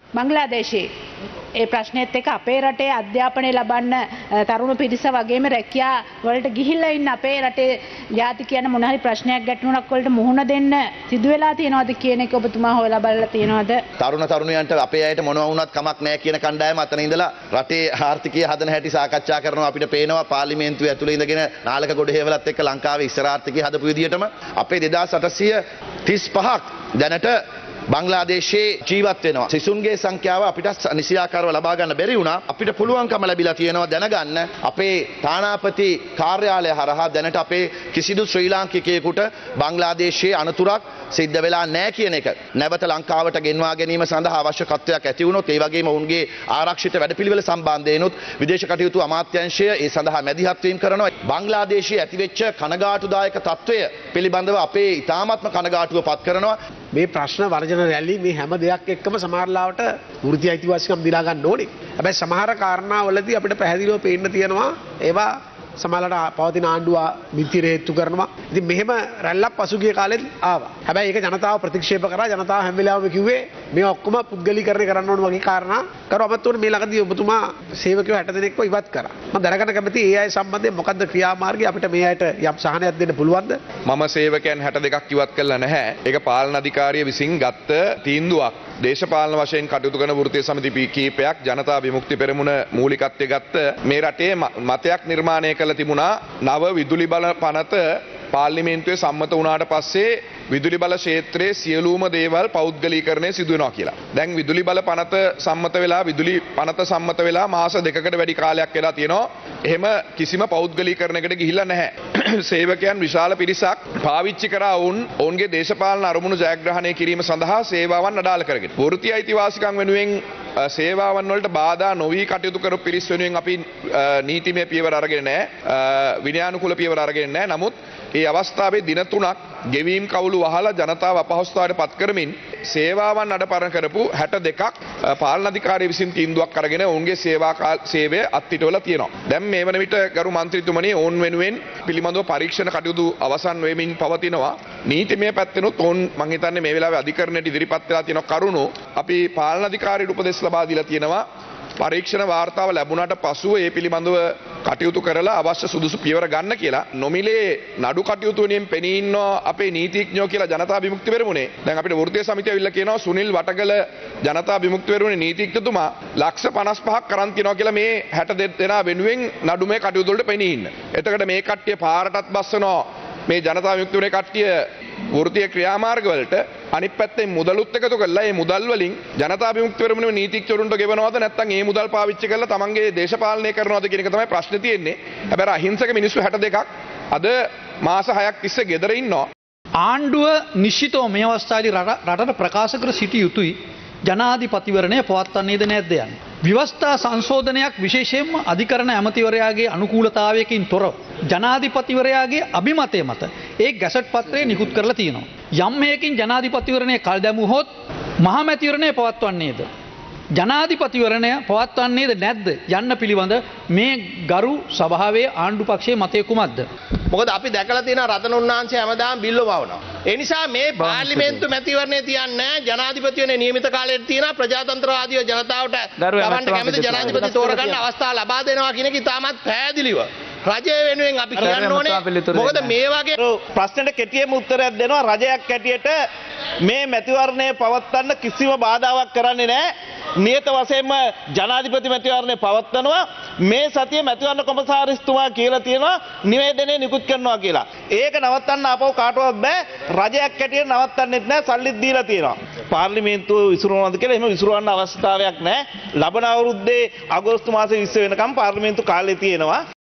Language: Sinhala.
බංග්ලාදේශයේ ඒ ප්‍රශ්නෙත් එක්ක අපේ රටේ අධ්‍යාපනය ලබන්න තරුණ පිරිස වගේම රැකියා වලට ගිහිල්ලා ඉන්න අපේ රටේ ජාතිකයන් මොන හරි ප්‍රශ්නයක් ගැටලුණක් වලට මුහුණ දෙන්න සිදු වෙලා තියෙනවද කියන එක ඔබතුමා හොයලා බලලා තියෙනවද? තරුණ තරුණියන්ට අපේ අයට මොනවා වුණත් කමක් නැහැ කියන කණ්ඩායම අතන ඉඳලා රටේ ආර්ථිකය හදන හැටි සාකච්ඡා කරනවා. අපිට පේනවා පාර්ලිමේන්තුවේ ඇතුළේ ඉඳගෙන නාලක ගොඩ හේවලත් එක්ක ලංකාවේ ඉස්සර ආර්ථිකය හදපු විදියටම අපේ 2835ක් දැනට බංග්ලාදේශයේ ජීවත් වෙනවා. සිසුන්ගේ සංඛ්‍යාව අපිට නිසියාකාරව ලබා ගන්න බැරි වුණා. අපිට පුළුවන්කම ලැබිලා තියෙනවා දැනගන්න අපේ තානාපති කාර්යාලය හරහා දැනට අපේ කිසිදු ශ්‍රී ලාංකිකයෙකුට බංග්ලාදේශයේ අනතුරක් සිද්ධ වෙලා නැහැ කියන එක. නැවත ලංකාවට ගෙන්වා ගැනීම සඳහා අවශ්‍යකත්වයක් ඇති වුණොත් ඒ වගේම ඔවුන්ගේ ආරක්ෂිත වැඩපිළිවෙල සම්බන්ධයෙන්ුත් විදේශ කටයුතු අමාත්‍යාංශය ඒ සඳහා මැදිහත් වීම කරනවා. බංග්ලාදේශයේ ඇතිවෙච්ච කනගාටුදායක තත්ත්වය පිළිබඳව අපේ ඉතාමත්ම කනගාටුව පත් කරනවා. මේ ප්‍රශ්න වර්ජන රැලි මේ හැම දෙයක් එක්කම සමහරලාවට වෘත්තීය අයිතිවාසිකම් දිනා ගන්න ඕනේ. හැබැයි සමහර කාරණාවලදී අපිට පැහැදිලිව පේන්න තියෙනවා ඒවා සමහරලාට පවතින ආණ්ඩුව මිත්‍ර හේතු කරනවා. ඉතින් මෙහෙම රැල්ලක් පසුගිය කාලෙත් ආවා. හැබැයි ඒක ජනතාව ප්‍රතික්ෂේප කරා. ජනතාව හැම වෙලාවෙම කිව්වේ මේ ඔක්කොම පුද්ගලීකරණය කරන්න ඕන වගේ කාරණා. කරවමත් උනේ මේ ළඟදී ඔබතුමා සේවකයෝ 60 දෙනෙක්ව ඉවත් කරා. මම දැනගන්න කැමතියි ඒ අය සම්බන්ධයෙන් මොකද්ද ක්‍රියාමාර්ගය අපිට මේ අයට යම් සහනයක් දෙන්න පුළුවන්ද? මම සේවකයන් 62ක් ඉවත් කළා නැහැ. ඒක පාලන අධිකාරිය විසින් ගත්ත තීන්දුවක්. දේශපාලන වශයෙන් කටයුතු කරන වෘත්තීය සමිති කීපයක් ජනතා විමුක්ති පෙරමුණ මූලිකත්වයේ ගත්ත මේ රටේ මතයක් නිර්මාණය කළ තිබුණා නව විදුලි බල පනත පාර්ලිමේන්තුවේ සම්මත වුණාට පස්සේ විදුලි බල ක්ෂේත්‍රයේ සියලුම දේවල් පෞද්ගලීකරණය සිදු වෙනවා කියලා. දැන් විදුලි බල පනත සම්මත වෙලා විදුලි පනත සම්මත වෙලා මාස දෙකකට වැඩි කාලයක් වෙලා තියෙනවා. එහෙම කිසිම පෞද්ගලීකරණයකට ගිහිල්ලා නැහැ. සේවකයන් විශාල පිරිසක් පාවිච්චි කරා ඔවුන්ගේ දේශපාලන අරමුණු ජයග්‍රහණය කිරීම සඳහා සේවාවන් අඩාල කරගෙන. වෘත්තීය අයිතිවාසිකම් වෙනුවෙන් සේවාවන් වලට බාධා නොවී කටයුතු කරපු පිරිස් වෙනුවෙන් අපි නීතිමය පියවර අරගෙන නැහැ. විනයානුකූල පියවර අරගෙන නැහැ. නමුත් ඒ අවස්ථාවේ දින 3ක් ගෙවීම් කවුළු වහලා ජනතාව අපහසුතාවයට පත් කරමින් සේවාවන් අඩපරණ කරපු 62ක් පාලන අධිකාරිය විසින් තීන්දුවක් අරගෙන ඔවුන්ගේ සේවය අත්හිටවලා තියෙනවා. දැන් මේ වන විට ගරු මන්ත්‍රීතුමනි ඔවුන් වෙනුවෙන් පිළිබඳව පරීක්ෂණ කටයුතු අවසන් වෙමින් පවතිනවා. නීතිමය පැත්තෙනුත් ඔවුන් මම හිතන්නේ මේ වෙලාවේ අධිකරණයට ඉදිරිපත් වෙලා තියෙන කරුණු අපි පාලන අධිකාරියට උපදෙස් ලබා දීලා තියෙනවා. පරීක්ෂණ වාර්තාව ලැබුණාට පසුව ඒ පිළිබඳව කටයුතු කරලා අවශ්‍ය සුදුසු පියවර ගන්න කියලා නොමිලේ නඩු කටයුතු වලින් පෙනී ඉන්නවා අපේ නීතිඥයෝ කියලා ජනතා විමුක්ති පෙරමුණේ. දැන් අපිට වෘත්තීය සමිතිය ඇවිල්ලා කියනවා සුනිල් වටගල ජනතා විමුක්ති පෙරමුණේ නීතිඥතුමා ලක්ෂ 55ක් කරන් තියනවා කියලා මේ 62 දෙනා වෙනුවෙන් නඩුමේ කටයුතු වලට පෙනී ඉන්න. එතකොට මේ කට්ටිය පාරටත් බස්සනවා මේ ජනතා විමුක්ති පෙරමුණේ කට්ටිය වෘත්තීය ක්‍රියාමාර්ග වලට අනිත් පැත්තෙන් මුදලුත් එකතු කරලා ඒ මුදල් වලින් ජනතා විමුක්ති පෙරමුණේ නීතිඥවරුන්ට ගෙවනවද නැත්නම් ඒ මුදල් පාවිච්චි කරලා තමන්ගේ දේශපාලනය කරනවද කියන එක තමයි ප්‍රශ්නේ තියෙන්නේ. හැබැයි අහිංසක මිනිස්සු 62ක් අද මාස 6ක් තිස්සේ ගෙදර ඉන්නවා. ආණ්ඩුව නිශ්චිතව මේ අවස්ථාවේදී රටට ප්‍රකාශ කර සිටිය යුතුයි ජනාධිපතිවරණය පවත්වන්නේද නැද්ද යන්නේ. ව්‍යවස්ථා සංශෝධනයක් විශේෂයෙන්ම අධිකරණ ඇමතිවරයාගේ අනුකූලතාවයකින් තොරව ජනාධිපතිවරයාගේ අභිමතය මත ඒ ගැසට් පත්‍රය නිකුත් කරලා තියෙනවා. යම් හේකින් ජනාධිපතිවරණය කල් දැමුවොත් මහමැතිවරණය පවත්වන්නේද ජනාධිපතිවරණය පවත්වන්නේද නැද්ද යන්න පිළිබඳ මේ ගරු සභාවේ ආණ්ඩු පක්ෂයේ මතය කුමක්ද? මොකද අපි දැකලා තියෙන රතන උන්නාන්සේ හැමදාම බිල්ල වවනවා. ඒ නිසා මේ පාර්ලිමේන්තු මැතිවරණය තියන්නේ ජනාධිපතිවරණේ නියමිත කාලයට තියෙන ප්‍රජාතන්ත්‍රවාදීව ජනතාවට තමන්ට කැමති ජනාධිපති තෝරගන්න අවස්ථාව ලබා දෙනවා කියන එක ඉතාමත් පැහැදිලිව රජය වෙනුවෙන් අපි කියන්න ඕනේ. මොකද මේ වගේ ප්‍රශ්නෙට කෙටියෙන්ම උත්තරයක් දෙනවා රජයක් හැටියට මේ මැතිවරණය පවත්වන්න කිසිම බාධාවක් කරන්නේ නැහැ. නියත වශයෙන්ම ජනාධිපති මැතිවරණය පවත්වනවා. මේ සතියේ මැතිවරණ කොමසාරිස්තුමා කියලා තියෙනවා නිවේදනය නිකුත් කරනවා කියලා. ඒක නවත්තන්න ආපහු කාටවත් බෑ. රජයක් හැටියට නවත්තන්නෙත් නැහැ. සල්ලිත් දීලා තියෙනවා. පාර්ලිමේන්තුව විසිරුණාද කියලා එහෙම විසිරවන්න අවස්ථාවක් නැහැ. ලබන අවුරුද්දේ අගෝස්තු මාසේ 20 වෙනකම් පාර්ලිමේන්තු කාලේ තියෙනවා.